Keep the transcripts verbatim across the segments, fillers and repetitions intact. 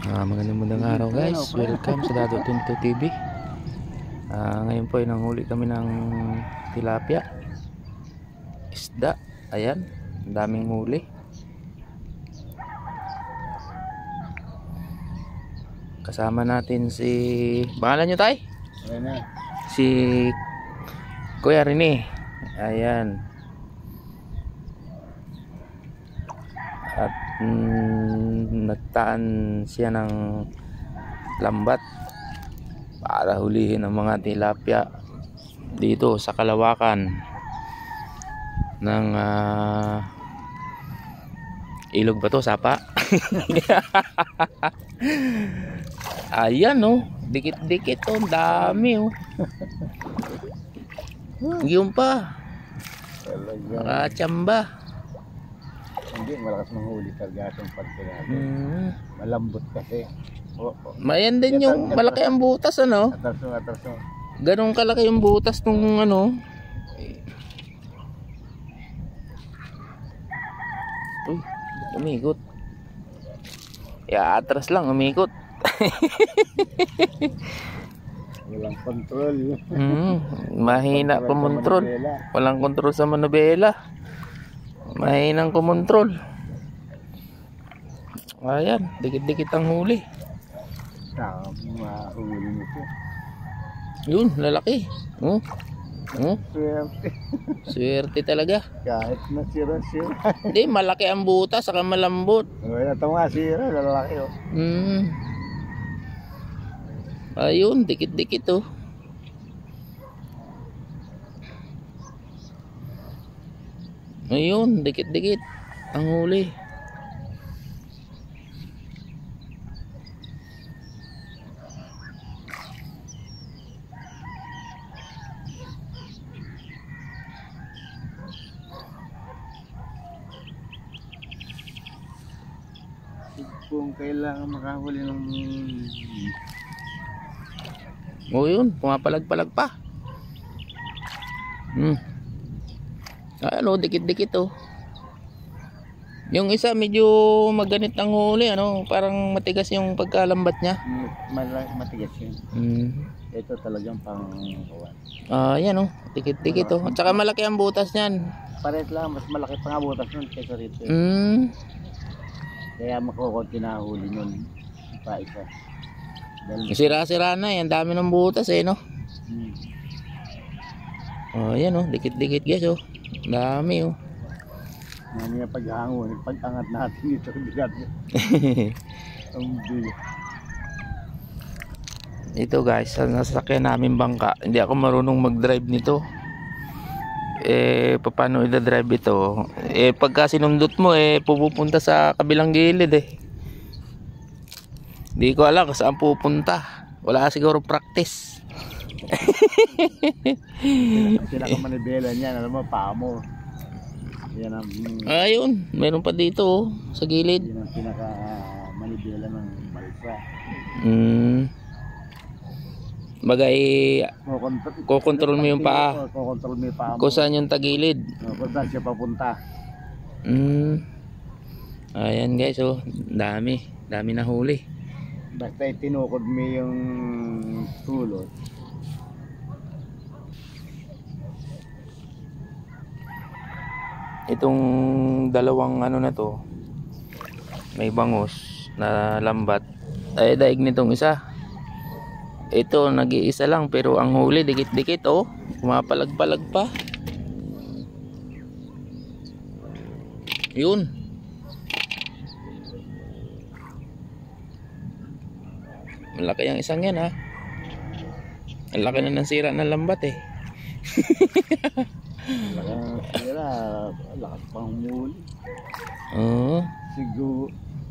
Uh, magandang magandang araw guys, welcome sa Dado Tinto T V. uh, Ngayon po ay nanghuli kami ng tilapia, isda. Ayan, ang daming huli. Kasama natin si, pangalan nyo tay? Rene. Si Kuya Rene. Ayan. At mm, nagtaan siya ng lambat para hulihin ang mga tilapia dito sa kalawakan ng uh, ilog ba to? Sapa? Ayan oh, dikit-dikit oh, dami oh. Yung pa nakachamba. Hindi, malakas manghuli kargatong pagkirado. Hmm. Malambot kasi. Oh, oh. Mayan din yung malaki ang butas, ano? Atraso, atraso. Ganun kalaki yung butas nung ano. Uy, umikot. Ya, atras lang, umikot. Walang control. Hmm, mahina kumontrol. Walang kontrol sa manobela. Mahinang kumontrol. Ayan, dikit-dikit ang huli. Tama, huli nito. Yun, lalaki. Oh. Oh. Swerte. Swerte talaga. Kahit nasira-sira. Hindi, malaki ang butas, saka malambot. Wala ito nga sira, lalaki oh. Hmm. Ayun, dikit-dikit oh. Ayun, dikit-dikit ang huli. Kung kailangan makahuli ng... O yun, pumapalag-palag pa. Hmm. Ano, dikit-dikit oh. Yung isa medyo maganit ang huli, ano, parang matigas yung pagkalambat niya. Matigas yun. Hmm. Ito talagang pang kawan. Ah, yan oh, dikit-dikit oh. At saka malaki ang butas niyan. Pares lang, mas malaki pa nga butas nun kaysa rito. Hmm. Kaya makukunti na huli nun pa isa. Sira-sira na, yan dami ng butas eh, no. Hmm. Oh, yan oh, dikit-dikit guys oh. Dami oh. Mamaya paghangon, pag-angat natin ito, bigat. Ang bigat. Ito guys, sa nasasakyan namin bangka, hindi ako marunong mag-drive nito. Eh, paano i-drive ito? Eh, pagka sinundot mo, eh, pupunta sa kabilang gilid eh. Hindi ko alam kung saan pupunta. Wala siguro practice. Ang pinakamanibela niyan, alam mo, paa mo. Yan ang... Ayun, meron pa dito oh, sa gilid. Yan ang pinakamanibela ng balsa. Hmm. Bagay, kukontrol mo yung paa. Kukontrol mo yung paa mo. Kung saan yung tagilid. Kung saan siya papunta. Hmm. Ayan guys oh, dami. Dami na huli. Basta itinukod mo yung tulot. Itong dalawang ano na to, may bangus na lambat, ay daig nitong isa. Ito nag-iisa lang pero ang huli dikit-dikit oh, pumapalag-palag pa. Yun. Malaki ang isang yan ha. Ang laki na ng sira ng lambat eh. Lakas sila, lakas pang muli. Oo. Siguro.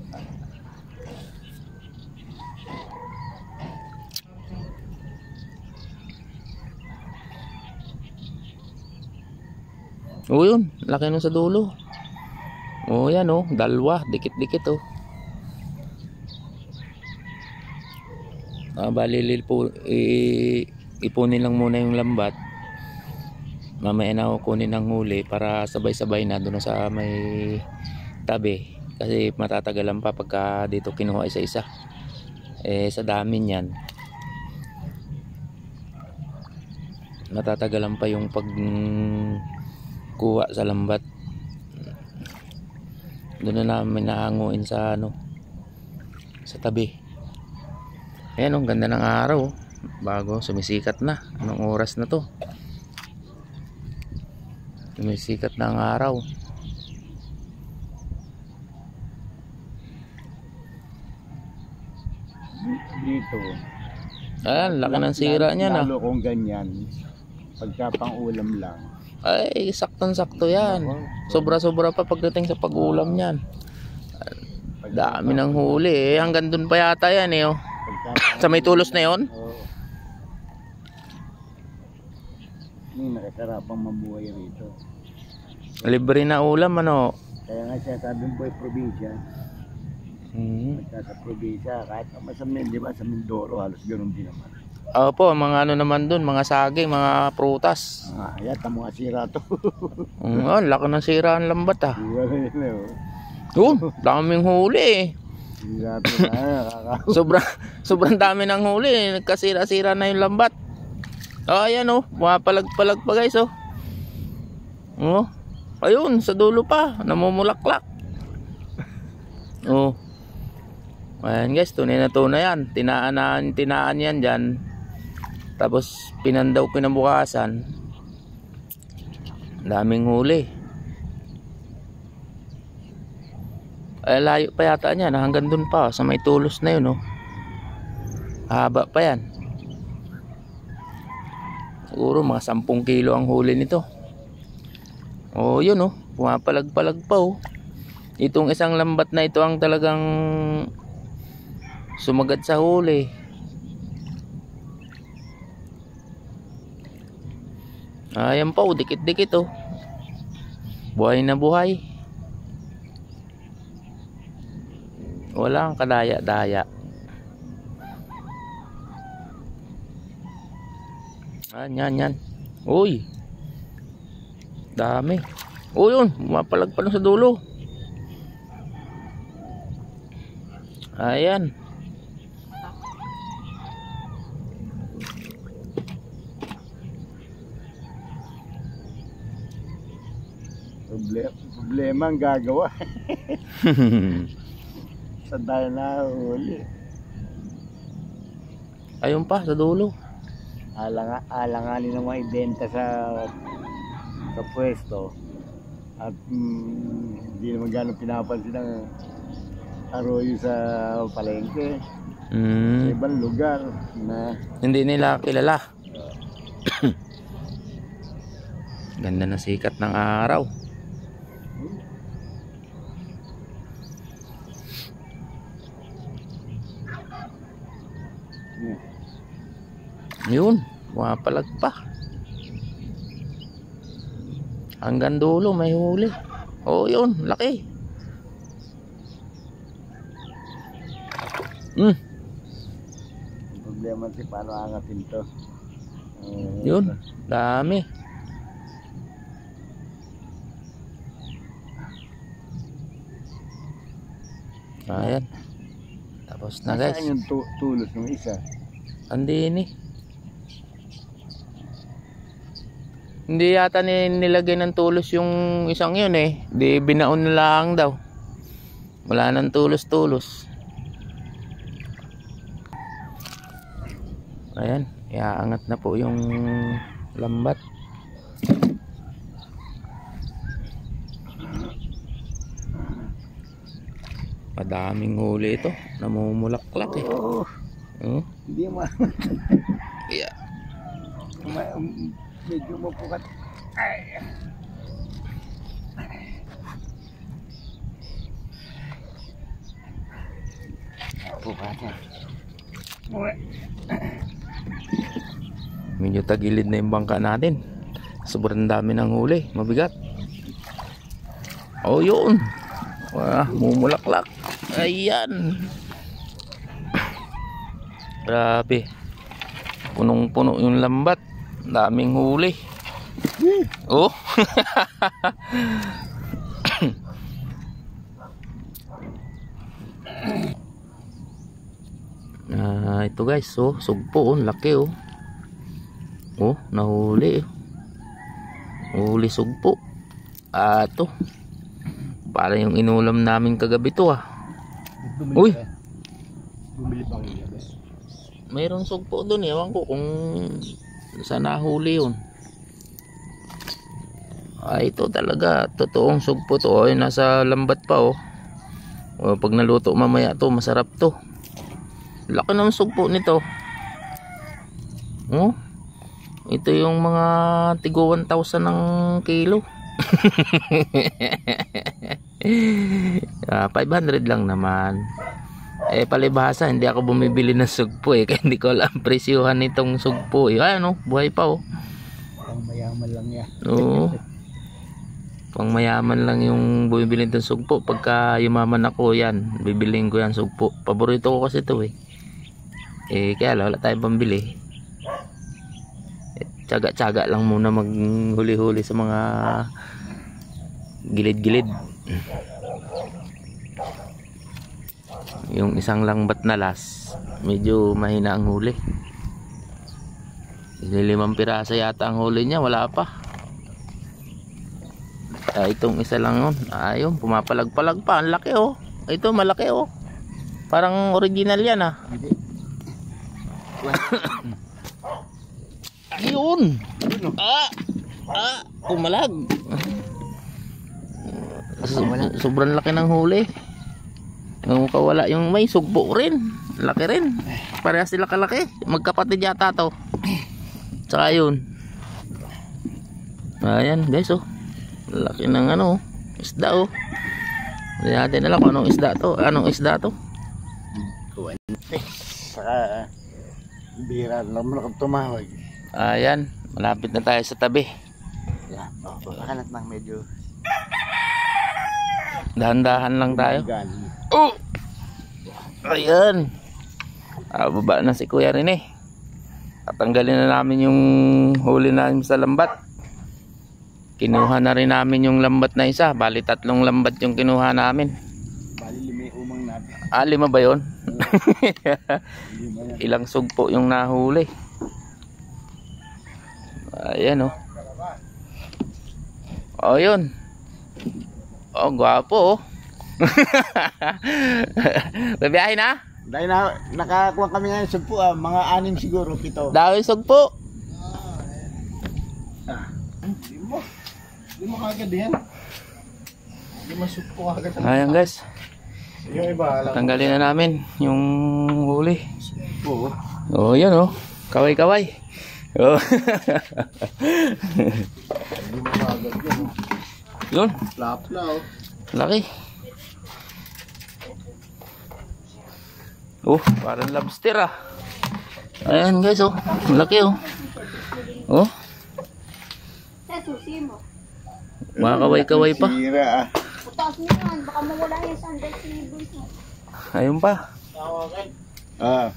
Oo yun, laki nung sa dulo. Oo yan oh, dalwa, dikit-dikit oh. Ah, bali lilpo, i, ipunin lang muna yung lambat. Mamaya na ako kunin ang huli para sabay-sabay na doon sa may tabi. Kasi matatagalan pa pagka dito kinuha isa-isa. Eh sa dami niyan, matatagalan pa yung pagkuha sa lambat. Doon na namin nahanguin sa ano, sa tabi. Ayan, ang ganda ng araw, bago sumisikat na. Anong oras na to? Sumisikat na ang araw. Dito. Ayan, laki ng sira niya na. Lalo kung ganyan, pagka pang ulam lang. Ay, saktong-sakto yan. Sobra-sobra pa pagdating sa pag-ulam niyan. Dami ng huli eh. Hanggang dun pa yata yan eh. Oh. Sa may tulos na yun? Oo. May nakasarapang mabuhay rito. Libre na ulam ano. Kaya nga siya sabing boy probinsya. Hmm. Pagka sa probinsya, kahit naman sa Mindoro, di ba, sa Mindoro, halos ganoon din naman. Opo, mga ano naman dun, mga saging, mga prutas. Ah, yan, mga sira to. Mm, oh, laki ng sira ang lambat ah. Wala yun eh. oh. Yun, daming huli eh. Sira to na, nakaka- Sobra, sobrang dami ng huli eh. Nagkasira-sira na yung lambat. Oh, ayan oh, mapalag-palag pa guys oh. Oh, ayun, sa dulo pa, namumulaklak. Oh. Ayan guys, tunay na tunay yan. Tinaan, tinaan yan dyan. Tapos pinandaw kinabukasan. Daming huli. Ay layo pa yata niya, hanggang dun pa sa may tulos na yun oh. Haba pa yan. Siguro mga sampung kilo ang huli nito. Oh yun oh, pumapalag-palag pa oh. Itong isang lambat na ito ang talagang sumagad sa huli. Ayan pa oh, dikit-dikit oh. Buhay na buhay. Walang kadaya-daya. Yan, yan, yan. Uy. Dami. Oh yun, mapalag pa lang sa dulo. Ayan. Problema, problema ang gagawa. Saan tayo nahuli? Ayun pa sa dulo. Alang, alanganin ng mga ibenta sa sa pwesto. At mm, hindi naman gano'ng pinapansin ng arroyo sa palengke. Sa Mm, ibang lugar na hindi nila kilala. Ganda na sikat ng araw. Yun, pumapalag pa. Hanggang dulo may huli. Oh yun, laki. Hmm, ang problema si paano angatin to. Uh, yun, dami. Ayan. Tapos na guys. Nasaan yung tu- tulos ng isa? Andini. Hindi yata ni nilagay ng tulos yung isang yun eh. Di binaon na lang daw. Wala nang tulos-tulos. Ayan, iaangat na po yung lambat. Madaming huli ito. Namumulaklak eh. Oh, Oh, hindi mo. yeah. Ma- um, medyo mapukat. Ay. Pukatan. Medyo tagilid na yung bangka natin. Sobrang dami ng huli. Mabigat. Oh yun. Wah, mumulaklak. Ayan. Grabe. Punong-puno yung lambat. Daming huli. Oh. Ah, ito guys, oh, sugpo, oh, laki oh. Oh, nahuli. Huli sugpo. Ah, ito. Para yung inulam namin kagabi to ah. Uy. Bumili pa kayo. Mayroong sugpo doon, ewan ko kung saan nahuli yun. Ah, ito talaga, totoong sugpo to. Ay, nasa lambat pa oh. O, pag naluto mamaya to, masarap to. Laki ng sugpo nito. Oh. Ito yung mga tigo one thousand ng kilo. ah, five hundred lang naman. Eh palibhasa hindi ako bumibili ng sugpo eh, kaya hindi ko alam presyuhan nitong sugpo eh. Ay, ano, buhay pa oh. Pang mayaman lang yan. Oo. Pang mayaman lang yung bumibili ng sugpo. Pagka yumaman ako yan, bibiliin ko yan sugpo. Paborito ko kasi ito eh. Eh kaya wala tayong pambili. Tsaga-tsaga lang muna maghuli-huli sa mga gilid-gilid. Yung isang langbat na las, medyo mahina ang huli. Limang piraso yata ang huli niya, wala pa. Ah, itong isa lang yun. Ayun, pumapalag-palag pa. Ang laki oh. Ito malaki oh. Parang original yan ah. Ayun. Ah, ah, pumalag. Sobrang laki ng huli. Nung kawala yung may sugpo rin. Laki rin. Parehas sila kalaki. Magkapatid yata to. Tsaka yun. Ayan guys oh. Laki ng ano, isda oh. Hindi natin alam kung anong isda to. Anong isda to? Saka bira naman ako tumawag. Ayan, malapit na tayo sa tabi. Yan, oh, makalat lang medyo. Dahan-dahan lang tayo. Gan. Oh! Ayan. Ah, baba na si Kuya Rene. Tatanggalin na namin yung huli namin sa lambat. Kinuha na rin namin yung lambat na isa. Bali tatlong lambat yung kinuha namin. Bali lima umang natin. Ah, lima ba yun? Lima yan. Ilang sugpo yung nahuli. Ayan oh. Oh yun. Oh gwapo oh. Babiyahin na? Dahil na, nakakuha kami ngayon sugpo ah, mga anim siguro, pito. Dahil sugpo. Ah, hindi mo. Hindi mo kagad yan. Hindi mo sugpo kagad. Ayan guys. Yung iba, alam. Tanggalin na namin yung huli. Oo. Oh yun oh. Kaway-kaway. Oh. Hindi mo kagad yan. Yun. Lapla oh. Laki. Oh, parang lobster ah. Ayan guys oh. Laki oh. Oh. Sa susi mo. Mga kaway-kaway pa. Sira ah. Putas mo yan. Baka mawala yan sa under table mo. Ayun pa. Ah.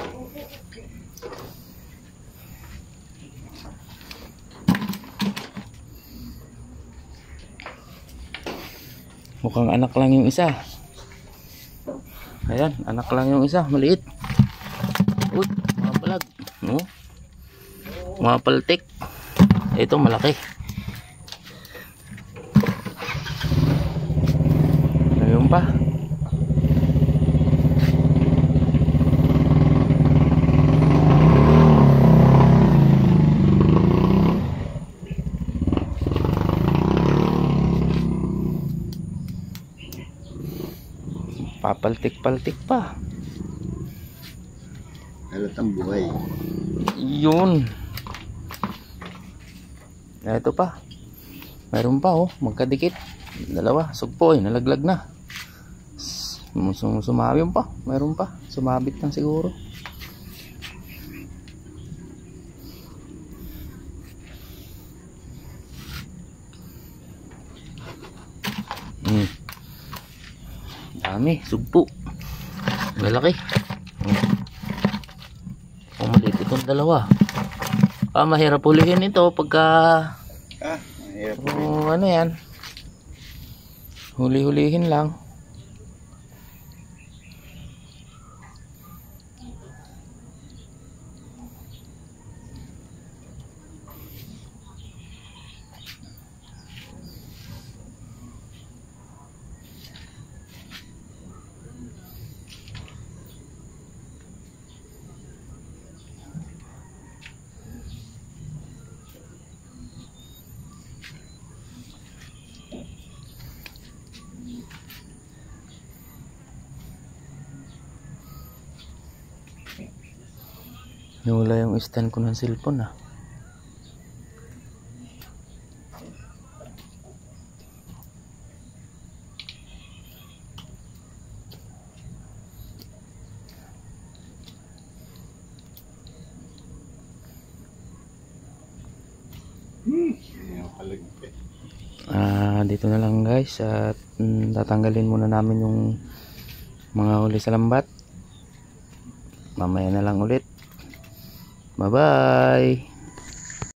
Mukhang anak lang yung isa. Ayan, anak lang yung isa, maliit. Uy, mga palag. No? Mga paltik. Ito malaki. Ayun pa. Papaltik-paltik pa. Halatang buhay. Yun. Ito pa. Mayroon pa oh, magkadikit. Dalawa, sugpo eh, nalaglag na. Sum Sumabit pa. Mayroon pa. Sumabit lang siguro. Hmm. Dami, sugpo. Malaki. Oh, maliit itong dalawa. Ah, mahirap ulihin ito pagka Ah, mahirap. oh, ano yan. Huli-hulihin lang. Nawala yung stand ko ng cellphone ah. Ah, dito na lang guys at mm, tatanggalin muna namin yung mga huli sa lambat. Mamaya na lang ulit. Bye bye.